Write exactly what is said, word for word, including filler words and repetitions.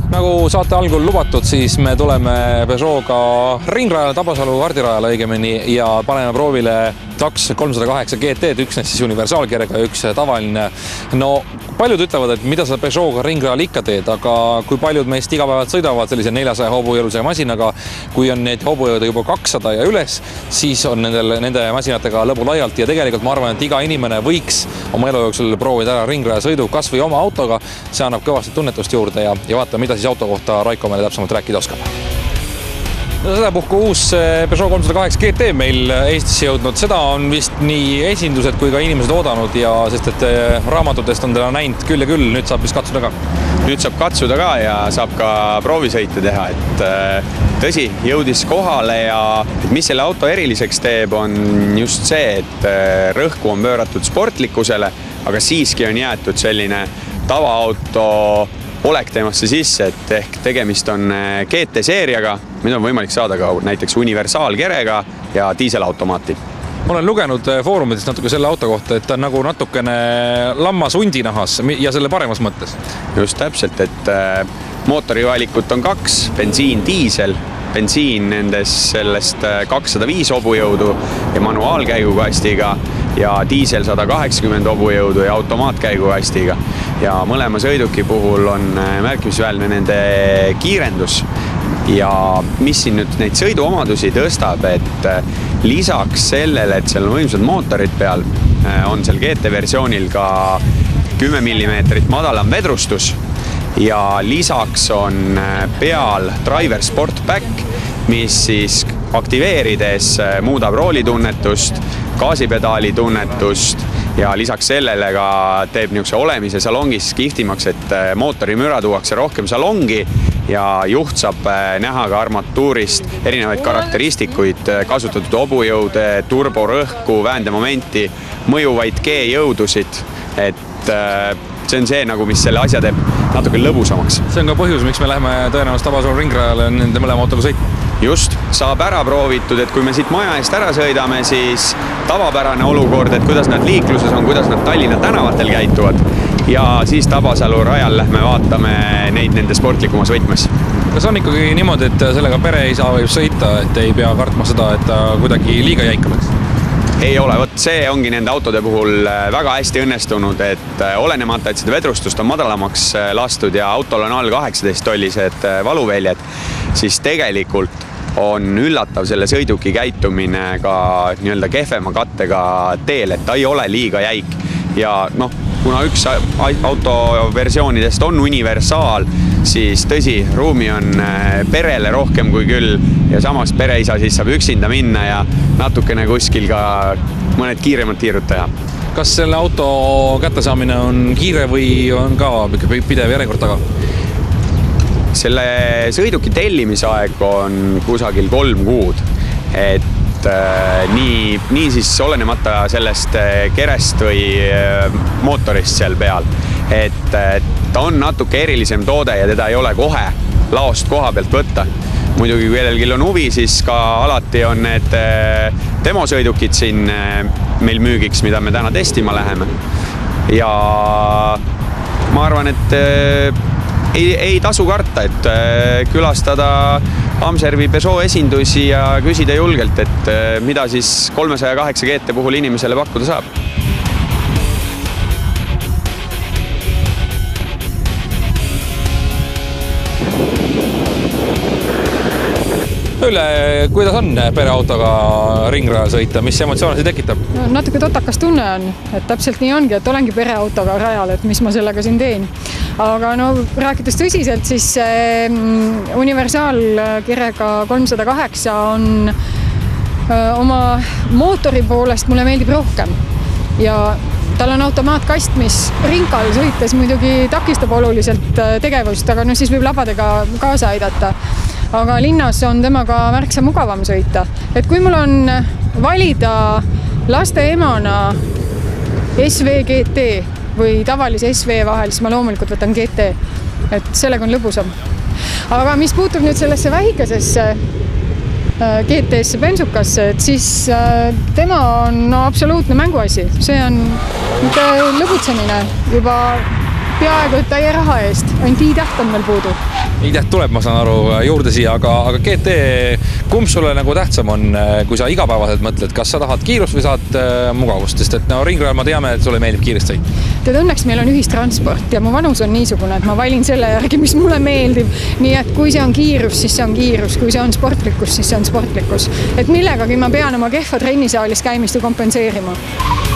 Nagu saate algul lubatud, siis me tuleme Peugeot'ga ringrajale, Tabasalu hardirajale õigemini ja paneme proovile kaks kolmsada kaheksa G T-d, üks neist siis universaalkerega ja üks tavaline. No paljud ütlevad, et mida sa Peugeot'ga ringrajal ikka teed, aga kui paljud meist igapäevalt sõidavad sellise neljasaja hobujõuluse masinaga, kui on neid hobujõude juba kakssada ja üles, siis on nendel, nende masinatega lõbu laialt ja tegelikult ma arvan, et iga inimene võiks oma elu jooksul proovida ära ringraja sõidu kas või oma autoga. See annab kõvasti tunnetust juurde ja, ja vaata, mida siis auto kohta Raiko meile täpsemalt rääkida oskab. No, seda puhku uus Peugeot kolmsada kaheksa G T meil Eestisse jõudnud. Seda on vist nii esindused kui ka inimesed oodanud ja sest, et raamatutest on teda näinud küll ja küll. Nüüd saab vist katsuda ka. Nüüd saab katsuda ka ja saab ka proovisõite teha. Et tõsi, jõudis kohale ja mis selle auto eriliseks teeb, on just see, et rõhku on pööratud sportlikkusele, aga siiski on jäetud selline tavaauto olek teemasse sisse, et ehk tegemist on G T-seeriaga, mida on võimalik saada ka näiteks universaalkerega ja diiselautomaati. Ma olen lugenud foorumitest natuke selle auto kohta, et ta on nagu natukene lammas hundinahas ja selle paremas mõttes. Just täpselt, et mootorivalikut on kaks, bensiin, diisel. Bensiin nendes sellest kakssada viis hobujõudu ja manuaalkäigukastiga ja diisel sada kaheksakümmend hobujõudu ja automaatkäigukastiga. Ja mõlema sõiduki puhul on märkimisväärne nende kiirendus. Ja mis siin nüüd neid sõiduomadusi tõstab, et lisaks sellele, et seal on võimsad mootorid peal, on seal G T-versioonil ka kümme millimeetrit madalam vedrustus ja lisaks on peal Driver Sport Pack, mis siis aktiveerides muudab roolitunnetust, gaasipedaali tunnetust ja lisaks sellele ka teeb niisuguse olemise salongis kihtimaks, et mootori müra tuuakse rohkem salongi ja juht saab näha ka armatuurist erinevaid karakteristikuid, kasutatud hobujõude, turborõhku, väändemomenti, mõjuvaid G-jõudusid, et see on see, nagu, mis selle asja teeb natuke lõbusamaks. See on ka põhjus, miks me läheme tõenäoliselt Tabasalu ringrajale nende mõlema autoga sõitma. Just, saab ära proovitud, et kui me siit maja eest ära sõidame, siis tavapärane olukord, et kuidas nad liikluses on, kuidas nad Tallinna tänavatel käituvad ja siis Tabasalu rajal lähme vaatame neid nende sportlikumas võtmes. Kas on ikkagi niimoodi, et sellega pereisa võib sõita, et ei pea kartma seda, et ta kuidagi liiga jäik oleks? Ei ole, võt see ongi nende autode puhul väga hästi õnnestunud, et olenemata, et seda vedrustust on madalamaks lastud ja autol on all kaheksateist tollised valuväljed, siis tegelikult on üllatav selle sõiduki käitumine ka nii-öelda kehvema kattega teel, et ta ei ole liiga jäik ja noh, kuna üks autoversioonidest on universaal, siis tõsi, ruumi on perele rohkem kui küll ja samas pereisa siis saab üksinda minna ja natukene kuskil ka mõned kiiremad tiirud teha. Kas selle auto kättesaamine on kiire või on ka pidev järjekord taga? Selle sõiduki tellimisaeg on kusagil kolm kuud, et äh, nii, nii siis olenemata sellest kerest või mootorist seal peal, et äh, ta on natuke erilisem toode ja teda ei ole kohe laost koha pealt võtta. Muidugi, kui kellelgi on huvi, siis ka alati on need demosõidukid siin meil müügiks, mida me täna testima läheme. Ja ma arvan, et ei, ei tasu karta, et külastada Amservi Peugeot esindusi ja küsida julgelt, et mida siis kolmesaja kaheksa G T puhul inimesele pakkuda saab. Üle, kuidas on pereautoga ringrajal sõita, mis emotsioone see tekitab? No, natuke totakas tunne on, et täpselt nii ongi, et olengi pereautoga rajal, et mis ma sellega siin teen. Aga no, rääkides tõsiselt, siis universaalkerega kolmsada kaheksa on öö, oma mootori poolest mulle meeldib rohkem ja tal on automaatkast, mis rinkal sõites muidugi takistab oluliselt tegevust, aga no siis võib labadega kaasa aidata. Aga linnas on temaga märksa mugavam sõita. Et kui mul on valida laste emana S V G T või tavalise S V vahel, siis ma loomulikult võtan G T. Et sellega on lõbusam. Aga mis puutub nüüd sellesse väikesesse G T-sse bensukasse, et siis tema on no, absoluutne mänguasi. See on lõbutsemine juba peaaegu et täie raha eest, ainult i-täht on veel puudu. i-täht tuleb, ma saan aru, juurde siia, aga, aga G T, kumb sulle nagu tähtsam on, kui sa igapäevaselt mõtled, kas sa tahad kiirust või saad mugavust, sest et no ringrajal ma teame, et sulle meeldib kiiresti sõita. Tead, õnneks meil on ühistransport ja mu vanus on niisugune, et ma valin selle järgi, mis mulle meeldib. Nii et kui see on kiirus, siis see on kiirus, kui see on sportlikkus, siis see on sportlikkus. Et millegagi ma pean oma kehva trennisaalis käimist ju kompenseerima.